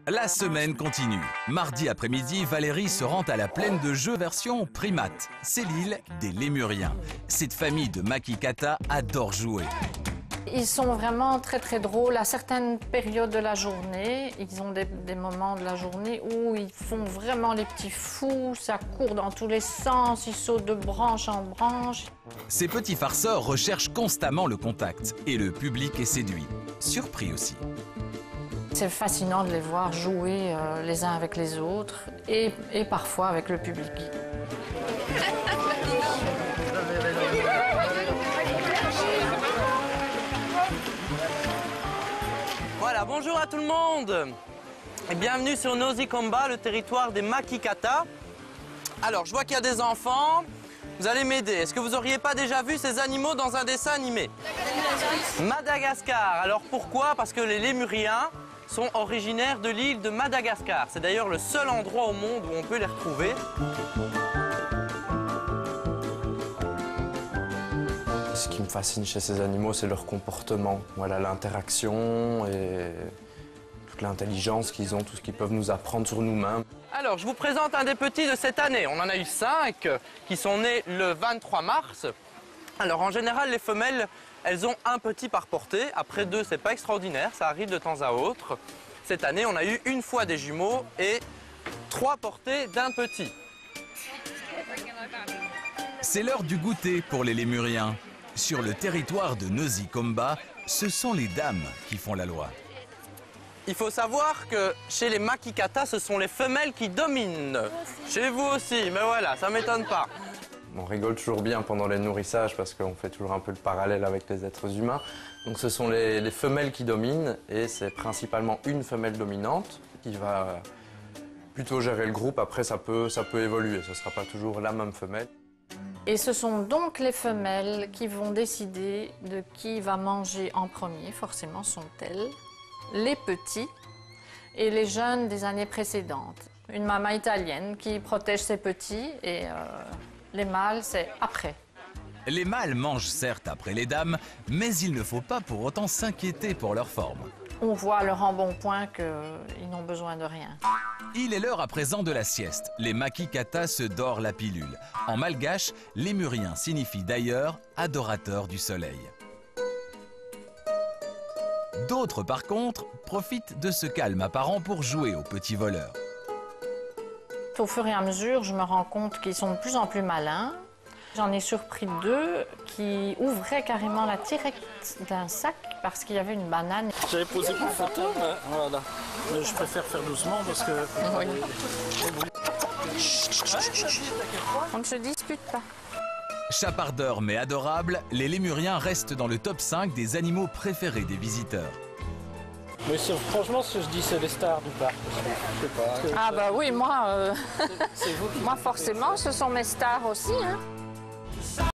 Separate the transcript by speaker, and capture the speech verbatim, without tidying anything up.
Speaker 1: La semaine continue. Mardi après-midi, Valérie se rend à la plaine de jeux version primate. C'est l'île des Lémuriens. Cette famille de Makikata adore jouer.
Speaker 2: Ils sont vraiment très très drôles à certaines périodes de la journée. Ils ont des, des moments de la journée où ils font vraiment les petits fous, ça court dans tous les sens, ils sautent de branche en branche.
Speaker 1: Ces petits farceurs recherchent constamment le contact et le public est séduit. Surpris aussi.
Speaker 2: C'est fascinant de les voir jouer euh, les uns avec les autres et, et parfois avec le public.
Speaker 3: Voilà, bonjour à tout le monde et bienvenue sur Nosy Comba, le territoire des Makikata. Alors, je vois qu'il y a des enfants, vous allez m'aider. Est-ce que vous n'auriez pas déjà vu ces animaux dans un dessin animé? Madagascar. Alors pourquoi? Parce que les Lémuriens sont originaires de l'île de Madagascar. C'est d'ailleurs le seul endroit au monde où on peut les retrouver.
Speaker 4: Ce qui me fascine chez ces animaux, c'est leur comportement. Voilà, l'interaction et toute l'intelligence qu'ils ont, tout ce qu'ils peuvent nous apprendre sur nous-mêmes.
Speaker 3: Alors, je vous présente un des petits de cette année. On en a eu cinq qui sont nés le vingt-trois mars. Alors, en général, les femelles, elles ont un petit par portée. Après deux, c'est pas extraordinaire, ça arrive de temps à autre. Cette année, on a eu une fois des jumeaux et trois portées d'un petit.
Speaker 1: C'est l'heure du goûter pour les Lémuriens. Sur le territoire de Nosy Comba, ce sont les dames qui font la loi.
Speaker 3: Il faut savoir que chez les Makikata, ce sont les femelles qui dominent. Chez vous aussi, mais voilà, ça m'étonne pas.
Speaker 4: On rigole toujours bien pendant les nourrissages parce qu'on fait toujours un peu le parallèle avec les êtres humains. Donc ce sont les, les femelles qui dominent et c'est principalement une femelle dominante qui va plutôt gérer le groupe. Après, ça peut, ça peut évoluer, ce ne sera pas toujours la même femelle.
Speaker 2: Et ce sont donc les femelles qui vont décider de qui va manger en premier, forcément sont-elles les petits et les jeunes des années précédentes. Une maman italienne qui protège ses petits et euh, les mâles, c'est après.
Speaker 1: Les mâles mangent certes après les dames, mais il ne faut pas pour autant s'inquiéter pour leur forme.
Speaker 2: On voit à leur embonpoint qu'ils n'ont besoin de rien.
Speaker 1: Il est l'heure à présent de la sieste. Les Makikata se dorent la pilule. En malgache, lémurien signifie d'ailleurs adorateur du soleil. D'autres, par contre, profitent de ce calme apparent pour jouer aux petits voleurs.
Speaker 2: Au fur et à mesure, je me rends compte qu'ils sont de plus en plus malins. J'en ai surpris deux qui ouvraient carrément la tirette d'un sac parce qu'il y avait une banane.
Speaker 5: J'avais posé pour photo, mais voilà. Mais je préfère faire doucement parce que...
Speaker 2: Oui. On ne se dispute pas.
Speaker 1: Chapardeurs mais adorables, les lémuriens restent dans le top cinq des animaux préférés des visiteurs.
Speaker 5: Mais si, franchement, ce que je dis, c'est les stars du parc. Je sais pas.
Speaker 2: Ah bah oui, moi, euh...
Speaker 5: C'est vous qui...
Speaker 2: moi forcément, ce sont mes stars aussi. Hein.